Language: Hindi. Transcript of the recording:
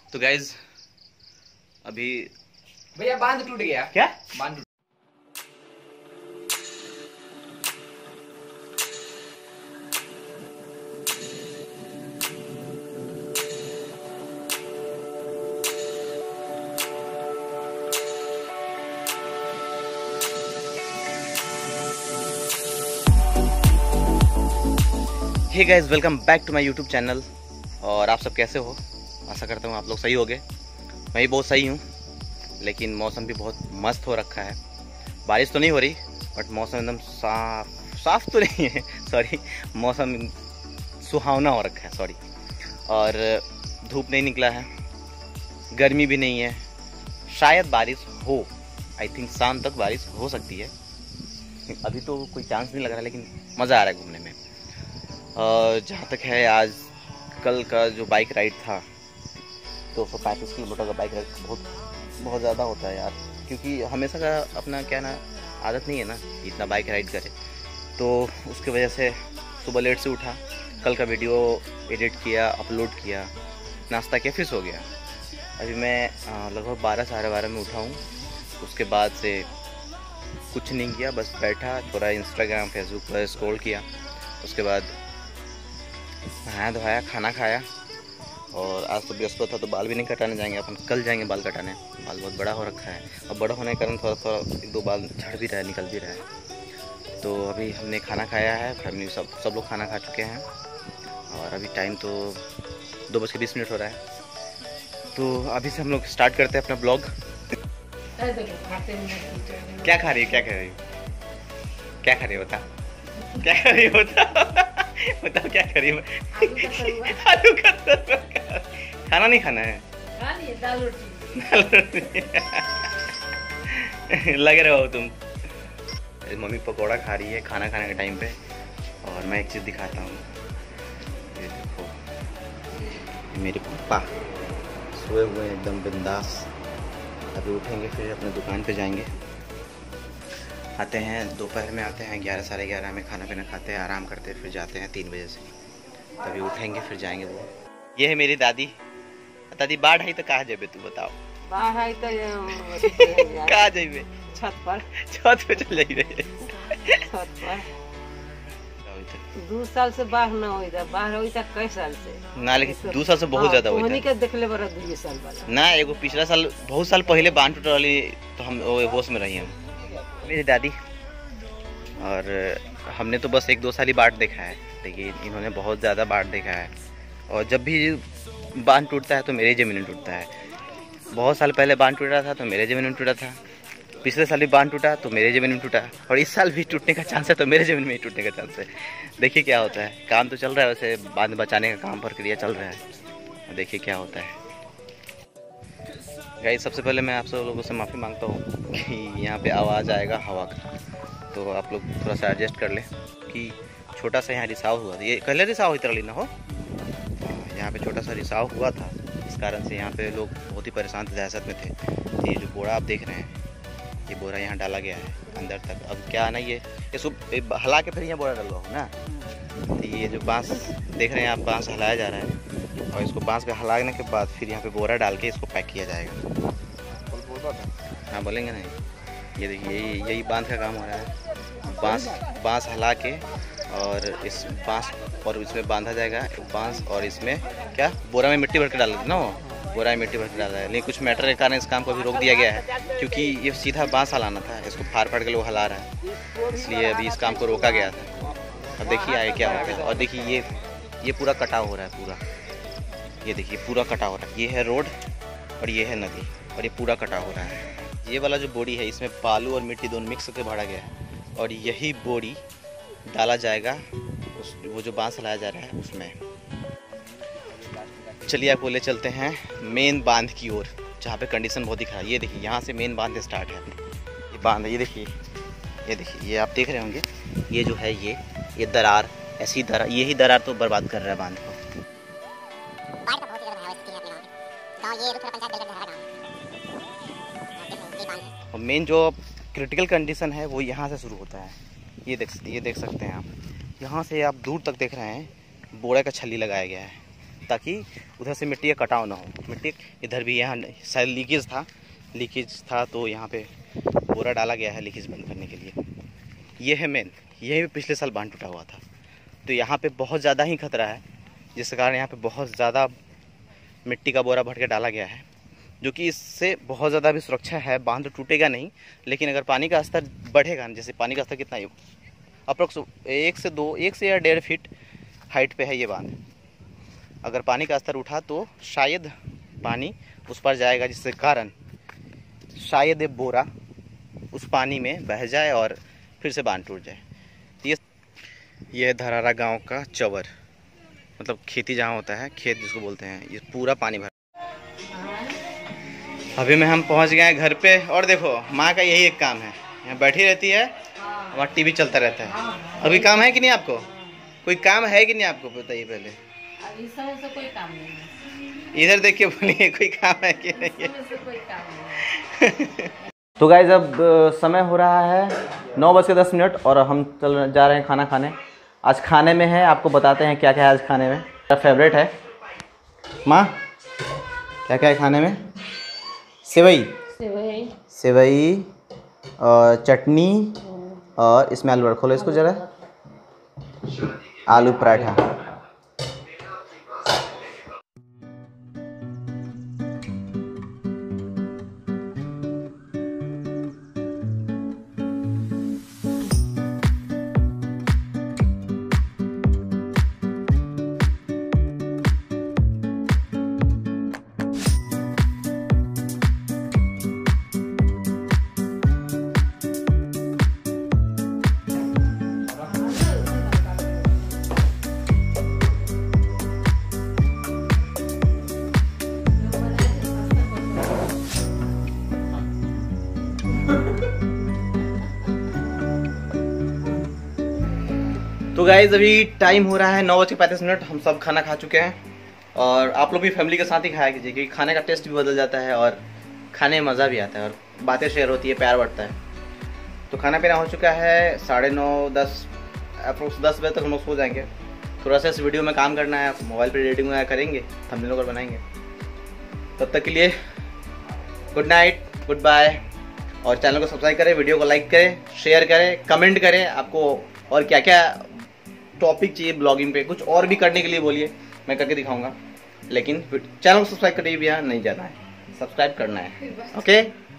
तो गाइज अभी भैया बांध टूट गया। क्या बांध टूट। Hey guys welcome back to my YouTube channel. और आप सब कैसे हो? आशा करता हूँ आप लोग सही होगे। मैं भी बहुत सही हूँ, लेकिन मौसम भी बहुत मस्त हो रखा है। बारिश तो नहीं हो रही बट मौसम एकदम साफ तो नहीं है, सॉरी, मौसम सुहावना हो रखा है, सॉरी। और धूप नहीं निकला है, गर्मी भी नहीं है। शायद बारिश हो, आई थिंक शाम तक बारिश हो सकती है। अभी तो कोई चांस नहीं लग रहा, लेकिन मज़ा आ रहा है घूमने में। जहाँ तक है, आज कल का जो बाइक राइड था 235 किलोमीटर का बाइक राइड बहुत ज़्यादा होता है यार, क्योंकि हमेशा का अपना क्या ना आदत नहीं है ना इतना बाइक राइड करे, तो उसकी वजह से सुबह लेट से उठा, कल का वीडियो एडिट किया, अपलोड किया, नाश्ता किया, फिर सो गया। अभी मैं लगभग 12 साढ़े 12 में उठा हूँ। उसके बाद से कुछ नहीं किया, बस बैठा, थोड़ा इंस्टाग्राम फेसबुक पर स्क्रॉल किया। उसके बाद नहाया धोया, खाना खाया। और आज तो बृहस्पति था तो बाल भी नहीं कटाने जाएंगे अपन, कल जाएंगे बाल कटाने। बाल बहुत बड़ा हो रखा है और बड़ा होने के कारण थोड़ा एक दो बाल झड़ भी रहा है, निकल भी रहा है। तो अभी हमने खाना खाया है, फैमिली सब लोग खाना खा चुके हैं। और अभी टाइम तो 2:20 हो रहा है। तो अभी से हम लोग स्टार्ट करते हैं अपना ब्लॉग। क्या खा रही है, क्या खा रही है, क्या खा रही है बता, क्या खा रही है बता, बताओ क्या खा रही है? आलू का तरुआ। खाना नहीं खाना है, दाल रोटी। लग रहे हो तुम। मम्मी पकौड़ा खा रही है खाना खाने के टाइम पे। और मैं एक चीज़ दिखाता हूँ, ये देखो, मेरे पापा सोए हुए हैं एकदम बिंदास। अभी उठेंगे, फिर अपने दुकान पे जाएंगे। आते हैं दोपहर में, आते हैं 11 साढ़े 11 में, खाना पीना खाते हैं, आराम करते हैं, फिर जाते हैं 3 बजे से। तभी उठेंगे, फिर जाएंगे वो। ये है मेरी दादी। दादी बाढ़ आई तो कहाँ जेबे तू बताओ? बाहर आई तो कहाँ जेबे? छत पे चल जाइए। छत पर 2 साल से बाढ़ ना होई था। बाढ़ होई था कई साल से ना, लेकिन 2 साल से बहुत ज्यादा हुई होनी के देखले बड़ा 2 साल वाला ना। एगो पिछला साल बहुत साल पहले बांध टूट रही, तो हम होश में रही हम, मेरी दादी। और हमने तो बस 1-2 साल ही बाढ़ देखा है, लेकिन इन्होंने बहुत ज़्यादा बाढ़ देखा है। और जब भी बांध टूटता है तो मेरे ज़मीन में टूटता है। बहुत साल पहले बांध टूटा था तो मेरे ज़मीन में टूटा था, पिछले साल भी बांध टूटा तो मेरे ज़मीन में टूटा, और इस साल भी टूटने का चांस है तो मेरे ज़मीन में ही टूटने का चांस है। देखिए क्या होता है। काम तो चल रहा है वैसे, बांध बचाने का काम प्रक्रिया चल रहा है, देखिए क्या होता है। गाइस, सबसे पहले मैं आप सब लोगों से माफ़ी मांगता हूँ कि यहाँ पे आवाज़ आएगा हवा का, तो आप लोग थोड़ा सा एडजस्ट कर लें कि छोटा सा यहाँ रिसाव हुआ था। ये पहले रिसाव इतना लेना हो, यहाँ पे छोटा सा रिसाव हुआ था, इस कारण से यहाँ पे लोग बहुत ही परेशान थे, दहशत में थे। ये जो बोरा आप देख रहे हैं, ये बोरा यहाँ डाला गया है अंदर तक। अब क्या है ना, ये सब हला के फिर यहाँ बोरा डलवा हो ना। तो ये जो बाँस देख रहे हैं आप, बाँस हलाया जा रहा है, और इसको बाँस का हलाने के बाद फिर यहाँ पे बोरा डाल के इसको पैक किया जाएगा। हाँ बोलेंगे नहीं। ये देखिए, यही बांध का काम हो रहा है। बाँस हला के और इस बाँस और इसमें बांधा जाएगा बाँस, और इसमें क्या बोरा में मिट्टी भर के डाल देते ना, वो बोरा में मिट्टी भर के डाला है। लेकिन कुछ मैटर के कारण इस काम को भी रोक दिया गया है, क्योंकि ये सीधा बाँस हलाना था, इसको फाड़ के लोग हला रहा है, इसलिए अभी इस काम को रोका गया था। अब देखिए आगे क्या होगा। और देखिए ये पूरा कटाव हो रहा है, पूरा ये देखिए पूरा कटाव हो रहा है। ये है रोड और ये है नदी, और ये पूरा कटाव हो रहा है। ये वाला जो बोरी है, इसमें बालू और मिट्टी दोनों मिक्स करके भरा गया है, और यही बोरी डाला जाएगा वो जो बांस लाया जा रहा है उसमें। चलिए आपको ले चलते हैं मेन बांध की ओर, जहाँ पे कंडीशन बहुत दिख रहा है। ये देखिए, यहाँ से मेन बांध स्टार्ट है। ये बांध है, ये देखिए, ये आप देख रहे होंगे। ये जो है ये दरार, ऐसी दरार, यही दरार तो बर्बाद कर रहा है बांध को। और मेन जो क्रिटिकल कंडीशन है वो यहाँ से शुरू होता है। ये देख सकते हैं आप, यहाँ से आप दूर तक देख रहे हैं बोरा का छल्ली लगाया गया है। ताकि उधर से मिट्टी का कटाव ना हो। मिट्टी इधर भी यहाँ शायद लीकेज था तो यहाँ पे बोरा डाला गया है लीकेज बंद करने के लिए। ये है मेन, यही पिछले साल बांध टूटा हुआ था, तो यहाँ पे बहुत ज़्यादा ही खतरा है, जिस कारण यहाँ पे बहुत ज़्यादा मिट्टी का बोरा भर के डाला गया है, जो कि इससे बहुत ज़्यादा भी सुरक्षा है। बांध तो टूटेगा नहीं, लेकिन अगर पानी का स्तर बढ़ेगा, जैसे पानी का स्तर कितना है अप्रोक्स 1 से या 1.5 फीट हाइट पे है ये बांध। अगर पानी का स्तर उठा तो शायद पानी उस पर जाएगा, जिससे कारण शायद ये बोरा उस पानी में बह जाए और फिर से बांध टूट जाए। ये है धरारा गांव का चवर, मतलब खेती जहाँ होता है, खेत जिसको बोलते हैं, ये पूरा पानी भरा। अभी में हम पहुंच गए हैं घर पे, और देखो माँ का यही एक काम है, यहाँ बैठी रहती है, वहाँ टीवी चलता रहता है। अभी काम है कि नहीं आपको? कोई काम है कि नहीं आपको, बताइए पहले। अभी से कोई काम नहीं है। इधर देखिए, बोलिए कोई काम है कि नहीं है? कोई काम नहीं है। तो गाइस अब समय हो रहा है 9:10 और हम जा रहे हैं खाना खाने। आज खाने में है, आपको बताते हैं क्या क्या है आज खाने में। मेरा फेवरेट है। माँ क्या क्या है खाने में? सेवई और चटनी, और इसमें आलू खोलो इसको ज़रा, आलू पराठा। तो गाइज अभी टाइम हो रहा है 9:35। हम सब खाना खा चुके हैं, और आप लोग भी फैमिली के साथ ही खाया कीजिए, क्योंकि खाने का टेस्ट भी बदल जाता है और खाने में मज़ा भी आता है और बातें शेयर होती है, प्यार बढ़ता है। तो खाना पीना हो चुका है 9:30 10 अप्रोक्स 10 बजे तक हम लोग सो जाएंगे। थोड़ा सा इस वीडियो में काम करना है, मोबाइल पर एडिटिंग वगैरह करेंगे, थंबनेल वगैरह बनाएंगे। तब तक के लिए गुड नाइट, गुड बाय, और चैनल को सब्सक्राइब करें, वीडियो को लाइक करें, शेयर करें, कमेंट करें। आपको और क्या क्या टॉपिक चाहिए ब्लॉगिंग पे, कुछ और भी करने के लिए बोलिए, मैं करके दिखाऊंगा। लेकिन चैनल को सब्सक्राइब करिए, भी यहाँ नहीं जाना है, सब्सक्राइब करना है। ओके।